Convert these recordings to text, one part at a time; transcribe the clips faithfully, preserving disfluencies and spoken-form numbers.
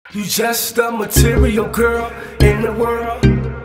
You just a material girl in the world.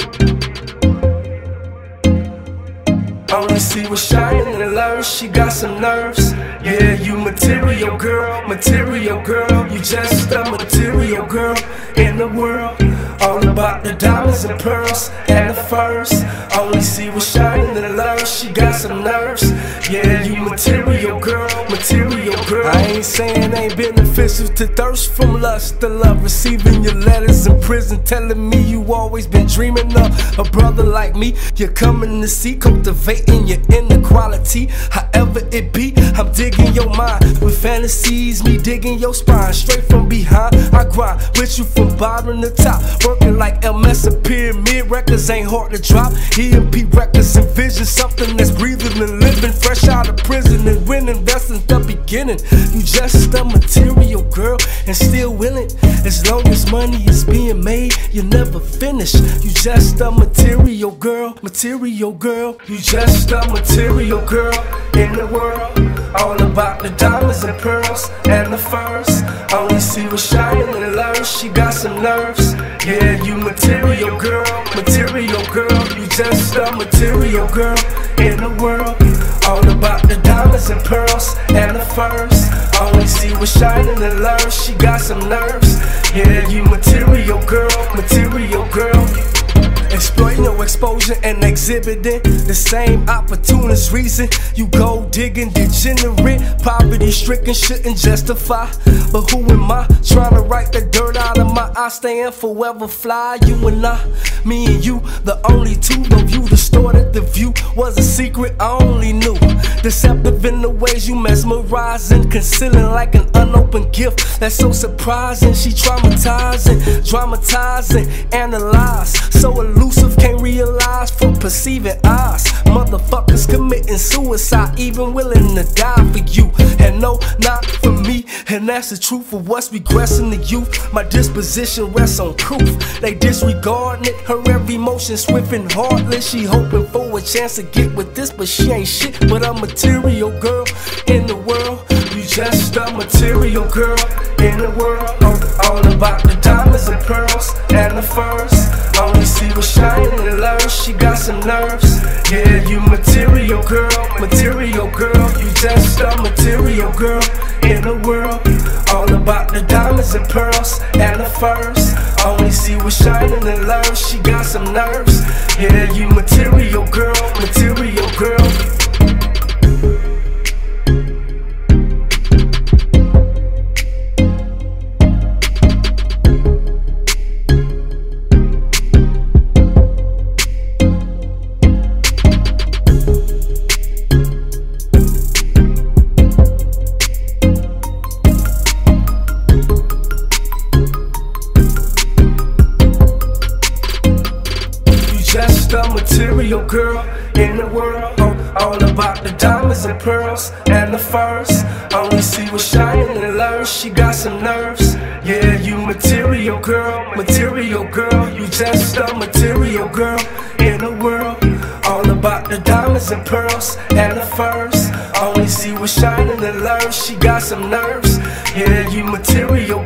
Only see what's shining and learn she got some nerves. Yeah, you material girl, material girl. You just a material girl in the world. All about the diamonds and pearls and the furs. Only see what's shining and learn she got some nerves. Yeah, you material girl, material girl. I ain't saying ain't beneficial to thirst from lust to love. Receiving your letters in prison telling me you always been dreaming of a brother like me. You're coming to see, cultivating your inequality. However it be, I'm digging your mind with fantasies, me digging your spine. Straight from behind, I grind with you from bottom to top. Working like M S and Pyramid Records ain't hard to drop. E M P Records envision something that's breathing and living, fresh out of prison and winning. That's in the beginning. You just a material girl and still willing. As long as money is being made, you never finish. You just a material girl, material girl. You just a material girl in the world. All about the diamonds and pearls and the furs. Only see what's shining and learn she got some nerves. Yeah, you material girl, material girl. You just a material girl in the world. All about the diamonds and pearls and the furs. Only see what's shining and learn she got some nerves. Yeah, you material girl, material girl. Exploiting your exposure and exhibiting the same opportunist reason. You go digging, degenerate, poverty stricken, shouldn't justify. But who am I trying to write the dirt out of my eye? Staying forever fly, you and I, me and you, the only two. Though you distorted the view, was a secret I only knew. Deceptive in the ways you mesmerizing, concealing like an unopened gift. That's so surprising. She traumatizing, dramatizing, analyze. So elusive, can't realize from perceiving eyes. Motherfuckers committing suicide, even willing to die for you. And no, not for me. And that's the truth of what's regressing the youth. My disposition rests on proof. They disregarding it, her every motion swift and heartless. She hoping for a chance to get with this, but she ain't shit but a material girl in the world. You just a material girl in the world. All about the diamonds and pearls and the furs. Only see what's shining and learn she got some nerves. Yeah, you material girl, material girl. You just a material girl in the world. All about the diamonds and pearls and the furs. Only see what's shining and learn she got some nerves. Yeah, you material girl, material girl. Just a material girl in the world. All about the diamonds and pearls and the furs. Only see what's shining and learn she got some nerves. Yeah, you material girl, material girl. You just a material girl in the world. All about the diamonds and pearls and the furs. Only see what's shining and learn she got some nerves. Yeah, you material